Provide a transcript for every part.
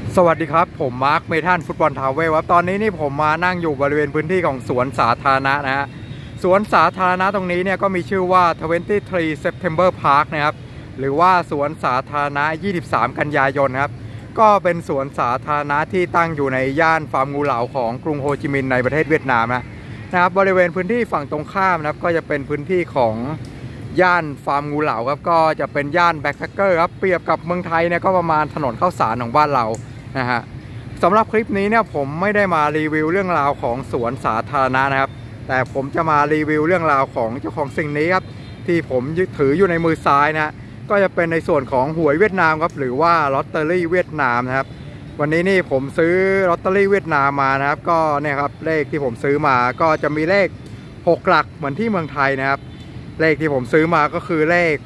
สวัสดีครับผมมาร์คเมทัลฟุตบอลทาวเวลครับตอนนี้นี่ผมมานั่งอยู่บริเวณพื้นที่ของสวนสาธารณะนะฮะสวนสาธารณะตรงนี้เนี่ยก็มีชื่อว่า23 September Park นะครับหรือว่าสวนสาธารณะ23 กันยายนครับก็เป็นสวนสาธารณะที่ตั้งอยู่ในย่านฟาร์มงูเหลาของกรุงโฮจิมินห์ในประเทศเวียดนามนะครับบริเวณพื้นที่ฝั่งตรงข้ามนะครับก็จะเป็นพื้นที่ของย่านฟาร์มงูเหลาครับก็จะเป็นย่านแบ็คแพคเกอร์ครับเปรียบกับเมืองไทยเนี่ยก็ประมาณถนนข้าวสารของบ้านเรานะฮะสำหรับคลิปนี้เนี่ยผมไม่ได้มารีวิวเรื่องราวของสวนสาธารณะนะครับแต่ผมจะมารีวิวเรื่องราวของเจ้าของสิ่งนี้ครับที่ผมถืออยู่ในมือซ้ายนะก็จะเป็นในส่วนของหวยเวียดนามครับหรือว่าลอตเตอรี่เวียดนามนะครับวันนี้นี่ผมซื้อลอตเตอรี่เวียดนามมานะครับก็เนี่ยครับเลขที่ผมซื้อมาก็จะมีเลข6 หลักเหมือนที่เมืองไทยนะครับเลขที่ผมซื้อมาก็คือเลข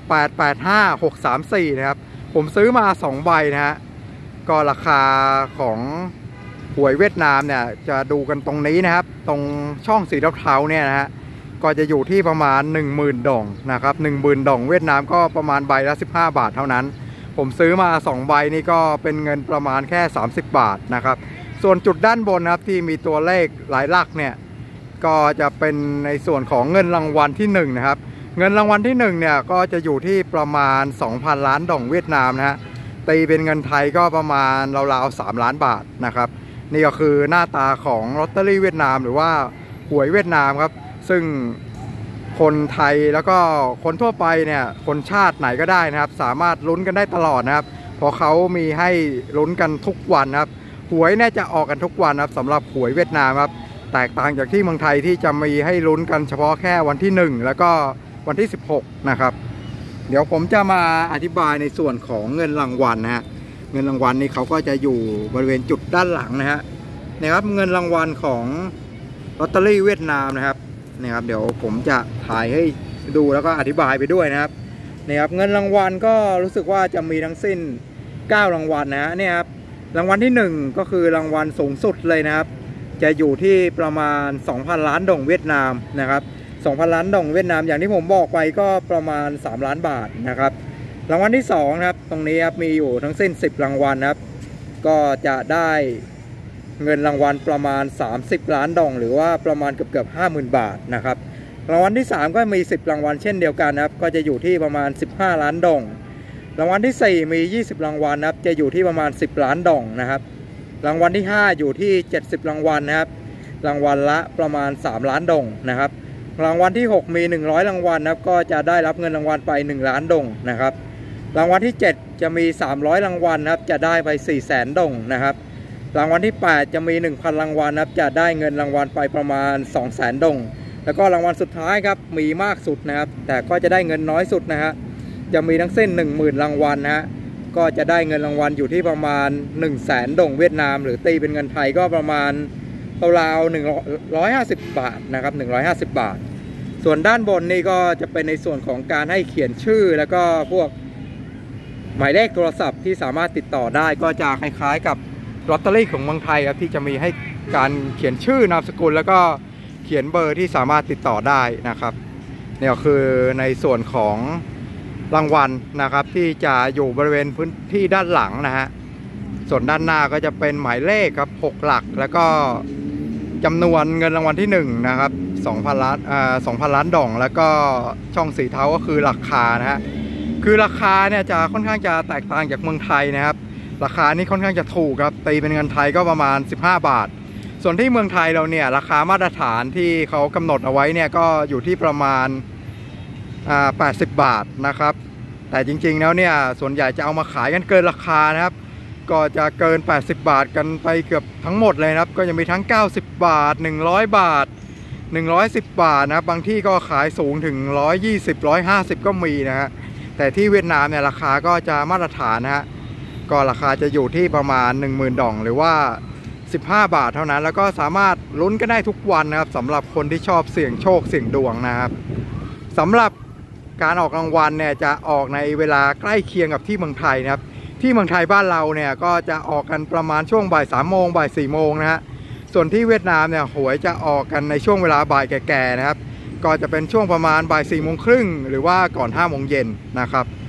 885634นะครับผมซื้อมา2 ใบนะฮะก็ราคาของหวยเวียดนามเนี่ยจะดูกันตรงนี้นะครับตรงช่องสีเทาๆเนี่ยนะฮะก็จะอยู่ที่ประมาณ 10,000 ดองนะครับ10,000 ดองเวียดนามก็ประมาณใบละ15 บาทเท่านั้นผมซื้อมา2 ใบนี่ก็เป็นเงินประมาณแค่30 บาทนะครับส่วนจุดด้านบนนะครับที่มีตัวเลขหลายหลักเนี่ยก็จะเป็นในส่วนของเงินรางวัลที่1นะครับเงินรางวัลที่1เนี่ยก็จะอยู่ที่ประมาณ 2,000 ล้านดองเวียดนามนะฮะตีเป็นเงินไทยก็ประมาณราวๆ3 ล้านบาทนะครับนี่ก็คือหน้าตาของลอตเตอรี่เวียดนามหรือว่าหวยเวียดนามครับซึ่งคนไทยแล้วก็คนทั่วไปเนี่ยคนชาติไหนก็ได้นะครับสามารถลุ้นกันได้ตลอดนะครับเพราะเขามีให้ลุ้นกันทุกวันนะครับหวยเนี่ยจะออกกันทุกวันนะครับสำหรับหวยเวียดนามครับแตกต่างจากที่เมืองไทยที่จะมีให้ลุ้นกันเฉพาะแค่วันที่1แล้วก็วันที่16นะครับเดี๋ยวผมจะมาอธิบายในส่วนของเงินรางวัลนะฮะเงินรางวัลนี่เขาก็จะอยู่บริเวณจุดด้านหลังนะฮะนะครับเงินรางวัลของลอตเตอรี่เวียดนามนะครับเดี๋ยวผมจะถ่ายให้ดูแล้วก็อธิบายไปด้วยนะครับเงินรางวัลก็รู้สึกว่าจะมีทั้งสิ้น9 รางวัลนะเนี่ยครับรางวัลที่1ก็คือรางวัลสูงสุดเลยนะครับจะอยู่ที่ประมาณ 2,000 ล้านดองเวียดนามนะครับ2,000 ล้านดองเวียดนามอย่างที่ผมบอกไปก็ประมาณ3 ล้านบาทนะครับรางวัลที่2นะครับตรงนี้ครับมีอยู่ทั้งสิ้น10 รางวัลนะครับก็จะได้เงินรางวัลประมาณ30 ล้านดองหรือว่าประมาณเกือบ 50,000 บาทนะครับรางวัลที่3ก็มี10 รางวัลเช่นเดียวกันนะครับก็จะอยู่ที่ประมาณ15 ล้านดองรางวัลที่4มี20 รางวัลนะครับจะอยู่ที่ประมาณ10 ล้านดองนะครับรางวัลที่5อยู่ที่70 รางวัลนะครับรางวัลละประมาณ3 ล้านดองนะครับรางวัลที่6มี100 รางวัลนะครับก็จะได้รับเงินรางวัลไป1 ล้านดองนะครับรางวัลที่7จะมี300 รางวัลนะครับจะได้ไป400,000 ดองนะครับรางวัลที่8จะมี 1,000 รางวัลนะครับจะได้เงินรางวัลไปประมาณ200,000 ดองแล้วก็รางวัลสุดท้ายครับมีมากสุดนะครับแต่ก็จะได้เงินน้อยสุดนะฮะจะมีทั้งสิ้น 10,000 รางวัลนะฮะก็จะได้เงินรางวัลอยู่ที่ประมาณ100,000 ดองเวียดนามหรือตีเป็นเงินไทยก็ประมาณราวๆ150 บาทนะครับ150 บาทส่วนด้านบนนี่ก็จะเป็นในส่วนของการให้เขียนชื่อแล้วก็พวกหมายเลขโทรศัพท์ที่สามารถติดต่อได้ก็จะคล้ายๆกับลอตเตอรี่ของเมืองไทยครับที่จะมีให้การเขียนชื่อนามสกุลแล้วก็เขียนเบอร์ที่สามารถติดต่อได้นะครับนี่ก็คือในส่วนของรางวัลนะครับที่จะอยู่บริเวณพื้นที่ด้านหลังนะฮะส่วนด้านหน้าก็จะเป็นหมายเลขครับ6 หลักแล้วก็จำนวนเงินรางวัลที่1นะครับ2,000 ล้านดองแล้วก็ช่องสีเทาก็คือราคานะฮะคือราคาเนี่ยจะค่อนข้างจะแตกต่างจากเมืองไทยนะครับราคานี่ค่อนข้างจะถูกครับตีเป็นเงินไทยก็ประมาณ15 บาทส่วนที่เมืองไทยเราเนี่ยราคามาตรฐานที่เขากำหนดเอาไว้เนี่ยก็อยู่ที่ประมาณ80 บาทนะครับแต่จริงๆแล้วเนี่ยส่วนใหญ่จะเอามาขายกันเกินราคานะครับก็จะเกิน80 บาทกันไปเกือบทั้งหมดเลยนะครับก็จะมีทั้ง90 บาท100 บาท110 บาทนะบางที่ก็ขายสูงถึง120 150ก็มีนะฮะแต่ที่เวียดนามเนี่ยราคาก็จะมาตรฐานนะฮะก็ราคาจะอยู่ที่ประมาณ 10,000 ดองหรือว่า15 บาทเท่านั้นแล้วก็สามารถลุ้นกันได้ทุกวันนะครับสำหรับคนที่ชอบเสี่ยงโชคเสี่ยงดวงนะครับสำหรับการออกรางวัลเนี่ยจะออกในเวลาใกล้เคียงกับที่เมืองไทยนะครับที่เมืองไทยบ้านเราเนี่ยก็จะออกกันประมาณช่วงบ่าย3 โมงบ่าย4 โมงนะฮะส่วนที่เวียดนามเนี่ยหวยจะออกกันในช่วงเวลาบ่ายแก่ๆนะครับก็จะเป็นช่วงประมาณบ่าย4 โมงครึ่งหรือว่าก่อน5 โมงเย็นนะครับ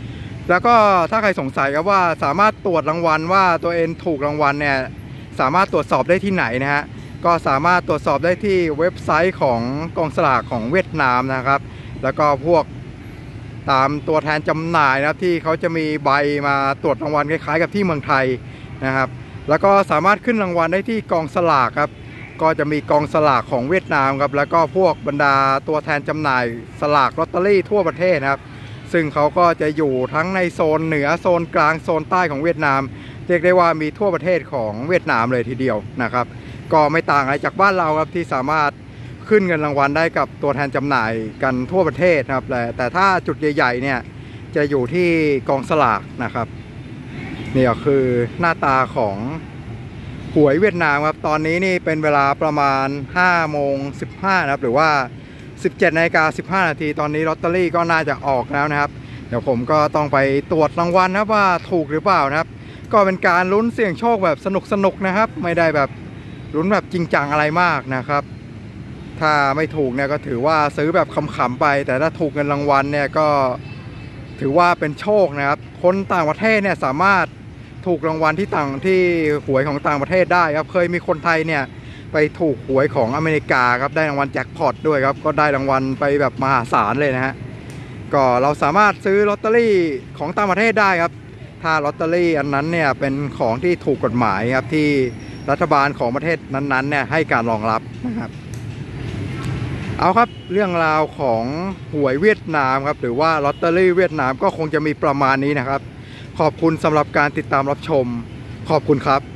แล้วก็ถ้าใครสงสัยครับว่าสามารถตรวจรางวัลว่าตัวเองถูกรางวัลเนี่ยสามารถตรวจสอบได้ที่ไหนนะฮะก็สามารถตรวจสอบได้ที่เว็บไซต์ของกองสลากของเวียดนามนะครับแล้วก็พวกตามตัวแทนจำหน่ายนะครับที่เขาจะมีใบมาตรวจรางวัลคล้ายๆกับที่เมืองไทยนะครับแล้วก็สามารถขึ้นรางวัลได้ที่กองสลากครับก็จะมีกองสลากของเวียดนามครับแล้วก็พวกบรรดาตัวแทนจำหน่ายสลากลอตเตอรี่ทั่วประเทศนะครับซึ่งเขาก็จะอยู่ทั้งในโซนเหนือโซนกลางโซนใต้ของเวียดนามเรียกได้ว่ามีทั่วประเทศของเวียดนามเลยทีเดียวนะครับก็ไม่ต่างอะไรจากบ้านเราครับที่สามารถขึ้นเงินรางวัลได้กับตัวแทนจำหน่ายกันทั่วประเทศนะครับแต่ถ้าจุดใหญ่ๆเนี่ยจะอยู่ที่กองสลากนะครับนี่ก็คือหน้าตาของหวยเวียดนามครับตอนนี้นี่เป็นเวลาประมาณ5:15นะครับหรือว่า17:15 นาทีตอนนี้ลอตเตอรี่ก็น่าจะออกแล้วนะครับเดี๋ยวผมก็ต้องไปตรวจรางวัลนะครับว่าถูกหรือเปล่านะครับก็เป็นการลุ้นเสี่ยงโชคแบบสนุกๆนะครับไม่ได้แบบลุ้นแบบจริงจังอะไรมากนะครับถ้าไม่ถูกเนี่ยก็ถือว่าซื้อแบบขำๆไปแต่ถ้าถูกเงินรางวัลเนี่ยก็ถือว่าเป็นโชคนะครับคนต่างประเทศเนี่ยสามารถถูกรางวัลที่หวยของต่างประเทศได้ครับเคยมีคนไทยเนี่ยไปถูกหวยของอเมริกาครับได้รางวัลแจ็คพอตด้วยครับก็ได้รางวัลไปแบบมหาศาลเลยนะฮะก็เราสามารถซื้อลอตเตอรี่ของต่างประเทศได้ครับถ้าลอตเตอรี่อันนั้นเนี่ยเป็นของที่ถูกกฎหมายครับที่รัฐบาลของประเทศนั้นๆเนี่ยให้การรองรับนะครับเอาครับเรื่องราวของหวยเวียดนามครับหรือว่าลอตเตอรี่เวียดนามก็คงจะมีประมาณนี้นะครับขอบคุณสำหรับการติดตามรับชมขอบคุณครับ